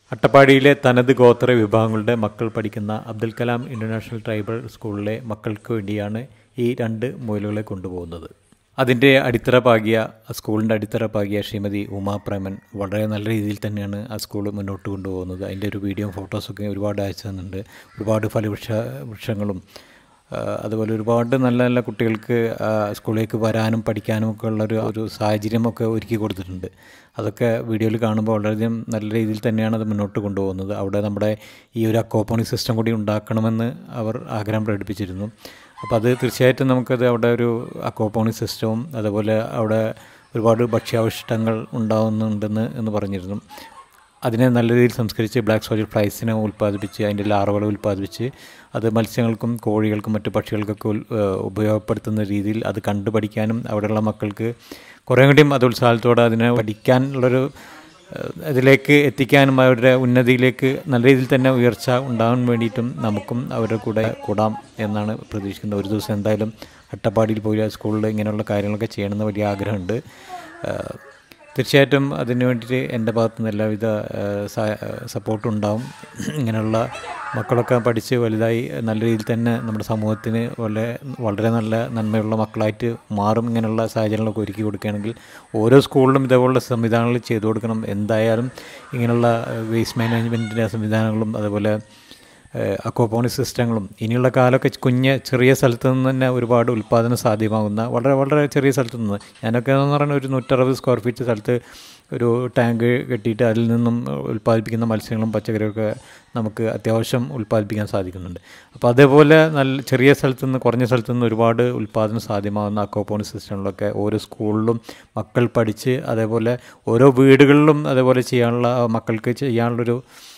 അട്ടപ്പാടിയിലെ തനത് ഗോത്ര വിഭാഗങ്ങളുടെ മക്കൾ പഠിക്കുന്ന അബ്ദുൽ കലാം ഇൻ്റർനാഷണൽ ട്രൈബൽ സ്കൂളിലെ മക്കൾക്ക് വേണ്ടിയാണ് ഈ 2 മുയലുകളെ കൊണ്ടുപോകുന്നത്. അതിൻ്റെ സ്കൂളിൻ്റെ അടിത്തറ പാകിയ ശ്രീമതി ഉമാ പ്രേമൻ വളരെ നല്ല രീതിയിൽ തന്നെയാണ് ആ സ്കൂൾ മുന്നോട്ട് കൊണ്ടുപോകുന്നത്. അതിൻ്റെ ഒരു വീഡിയോയും ഫോട്ടോസൊക്കെ ഒരുപാട് അയച്ചു തന്നിട്ടുണ്ട്. ഒരുപാട് വൃക്ഷങ്ങളും അതുപോലെ ഒരുപാട് നല്ല നല്ല കുട്ടികൾക്ക് സ്കൂളിലേക്ക് വരാനും പഠിക്കാനും ഒക്കെ ഉള്ളൊരു സാഹചര്യമൊക്കെ ഒരുക്കി കൊടുത്തിട്ടുണ്ട്. അതൊക്കെ വീഡിയോയിൽ കാണുമ്പോൾ വളരെയധികം നല്ല രീതിയിൽ തന്നെയാണ് അത് മുന്നോട്ട് കൊണ്ടുപോകുന്നത്. അവിടെ നമ്മുടെ ഈ ഒരു അക്വാപോണിക് സിസ്റ്റം കൂടി ഉണ്ടാക്കണമെന്ന് അവർ ആഗ്രഹം പ്രകടിപ്പിച്ചിരുന്നു. അപ്പോൾ അത് തീർച്ചയായിട്ടും നമുക്കത് അവിടെ ഒരു അക്വാപോണിക് സിസ്റ്റവും അതുപോലെ അവിടെ ഒരുപാട് ഭക്ഷ്യാവശിഷ്ടങ്ങൾ ഉണ്ടാകുന്നുണ്ടെന്ന് പറഞ്ഞിരുന്നു. അതിനെ നല്ല രീതിയിൽ സംസ്കരിച്ച് ബ്ലാക്ക് സോൾജർ ഫ്ലൈസിനെ ഉൽപ്പാദിപ്പിച്ച് അതിൻ്റെ ലാർവകളെ ഉൽപ്പാദിപ്പിച്ച് അത് മത്സ്യങ്ങൾക്കും കോഴികൾക്കും മറ്റു പക്ഷികൾക്കൊക്കെ ഉപയോഗപ്പെടുത്തുന്ന രീതിയിൽ അത് കണ്ടുപഠിക്കാനും അവിടെയുള്ള മക്കൾക്ക് കുറേ കൂടിയും അത് ഉത്സാഹത്തോടെ അതിനെ പഠിക്കാനുള്ളൊരു ഇതിലേക്ക് എത്തിക്കാനും അവരുടെ ഉന്നതിയിലേക്ക് നല്ല രീതിയിൽ തന്നെ ഉയർച്ച ഉണ്ടാകാൻ വേണ്ടിയിട്ടും നമുക്കും അവരുടെ കൂടെ കൂടാം എന്നാണ് പ്രതീക്ഷിക്കുന്നത്. ഒരു ദിവസം എന്തായാലും അട്ടപ്പാടിയിൽ പോയി സ്കൂളിൽ ഇങ്ങനെയുള്ള കാര്യങ്ങളൊക്കെ ചെയ്യണമെന്ന് വലിയ ആഗ്രഹമുണ്ട്. തീർച്ചയായിട്ടും അതിന് വേണ്ടിയിട്ട് എൻ്റെ ഭാഗത്തുനിന്ന് എല്ലാവിധ സപ്പോർട്ടും ഉണ്ടാവും. ഇങ്ങനെയുള്ള മക്കളൊക്കെ പഠിച്ച് വലുതായി നല്ല രീതിയിൽ തന്നെ നമ്മുടെ സമൂഹത്തിന് വളരെ നല്ല നന്മയുള്ള മക്കളായിട്ട് മാറും. ഇങ്ങനെയുള്ള സാഹചര്യങ്ങളൊക്കെ ഒരുക്കി കൊടുക്കുകയാണെങ്കിൽ ഓരോ സ്കൂളിലും ഇതേപോലുള്ള സംവിധാനങ്ങൾ ചെയ്തു കൊടുക്കണം. എന്തായാലും ഇങ്ങനെയുള്ള വേസ്റ്റ് മാനേജ്മെൻറ്റിൻ്റെ സംവിധാനങ്ങളും അതുപോലെ അക്വാപോണിക് സിസ്റ്റങ്ങളും ഇനിയുള്ള കാലമൊക്കെ ചെറിയ സ്ഥലത്ത് നിന്ന് തന്നെ ഒരുപാട് ഉൽപ്പാദനം സാധ്യമാകുന്ന വളരെ ചെറിയ സ്ഥലത്ത് നിന്ന് ഞാനൊക്കെ എന്ന് പറഞ്ഞാൽ ഒരു 160 സ്ക്വയർ ഫീറ്റ് സ്ഥലത്ത് ഒരു ടാങ്ക് കെട്ടിയിട്ട് അതിൽ നിന്നും ഉൽപ്പാദിപ്പിക്കുന്ന മത്സ്യങ്ങളും പച്ചക്കറിയൊക്കെ നമുക്ക് അത്യാവശ്യം ഉൽപ്പാദിപ്പിക്കാൻ സാധിക്കുന്നുണ്ട്. അപ്പോൾ അതേപോലെ ചെറിയ സ്ഥലത്തു നിന്ന് കുറഞ്ഞ സ്ഥലത്തു നിന്ന് ഒരുപാട് ഉൽപ്പാദനം സാധ്യമാകുന്ന അക്വാപോണിക് സിസ്റ്റങ്ങളിലൊക്കെ ഓരോ സ്കൂളിലും മക്കൾ പഠിച്ച് അതേപോലെ ഓരോ വീടുകളിലും അതേപോലെ മക്കൾക്ക് ചെയ്യാനുള്ളൊരു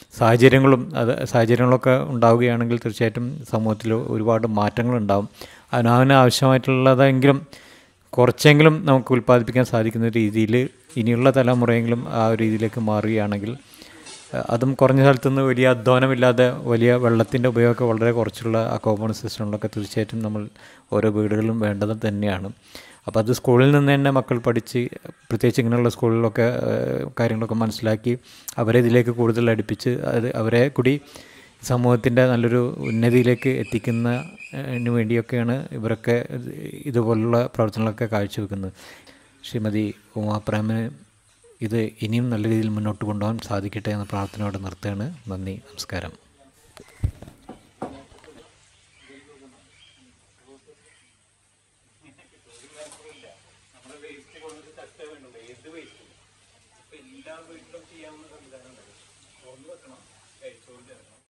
സാഹചര്യങ്ങളൊക്കെ ഉണ്ടാവുകയാണെങ്കിൽ തീർച്ചയായിട്ടും സമൂഹത്തിൽ ഒരുപാട് മാറ്റങ്ങളുണ്ടാകും. അതിന് ആവശ്യമായിട്ടുള്ളതെങ്കിലും കുറച്ചെങ്കിലും നമുക്ക് ഉൽപ്പാദിപ്പിക്കാൻ സാധിക്കുന്ന രീതിയിൽ ഇനിയുള്ള തലമുറയെങ്കിലും ആ ഒരു രീതിയിലേക്ക് മാറുകയാണെങ്കിൽ അതും കുറഞ്ഞ സ്ഥലത്തുനിന്ന് വലിയ അധ്വാനമില്ലാതെ വലിയ വെള്ളത്തിൻ്റെ ഉപയോഗമൊക്കെ വളരെ കുറച്ചുള്ള അക്വാപോണിക് സിസ്റ്റങ്ങളിലൊക്കെ തീർച്ചയായിട്ടും നമ്മൾ ഓരോ വീടുകളിലും വേണ്ടത് തന്നെയാണ്. അപ്പോൾ അത് സ്കൂളിൽ നിന്ന് തന്നെ മക്കൾ പഠിച്ച് പ്രത്യേകിച്ച് ഇങ്ങനെയുള്ള സ്കൂളിലൊക്കെ കാര്യങ്ങളൊക്കെ മനസ്സിലാക്കി അവരെ ഇതിലേക്ക് കൂടുതൽ അടുപ്പിച്ച് അവരെ കൂടി സമൂഹത്തിൻ്റെ നല്ലൊരു ഉന്നതിയിലേക്ക് എത്തിക്കുന്നതിന് വേണ്ടിയൊക്കെയാണ് ഇവരൊക്കെ ഇതുപോലുള്ള പ്രവർത്തനങ്ങളൊക്കെ കാഴ്ചവെക്കുന്നത്. ശ്രീമതി ഉമാ പ്രേമന് ഇത് ഇനിയും നല്ല രീതിയിൽ മുന്നോട്ട് കൊണ്ടുപോകാൻ സാധിക്കട്ടെ എന്ന പ്രാർത്ഥനയോടെ നിർത്തുകയാണ്. നന്ദി, നമസ്കാരം. എല്ലാ വീട്ടിലും ചെയ്യാവുന്ന സംവിധാനം തുറന്നു വെക്കണം.